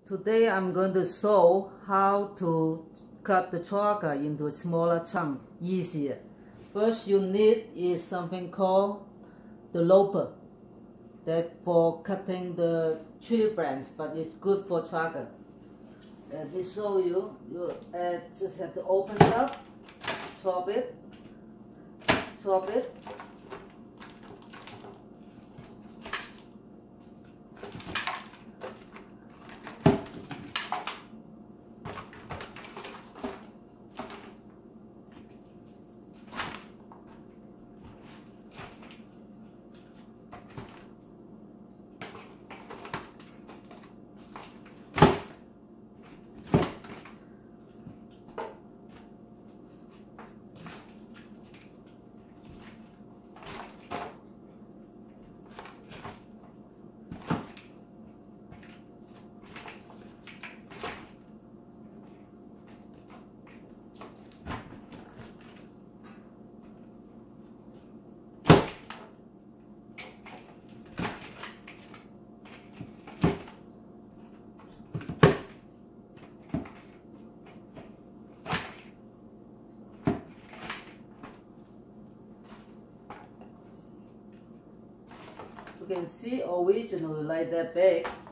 Today I'm going to show how to cut the chaga into a smaller chunk easier. First you need is something called the Lopper. That's for cutting the tree branch, but it's good for chaga. Let me show you. You just have to open it up, chop it, chop it. You can see originally like that big.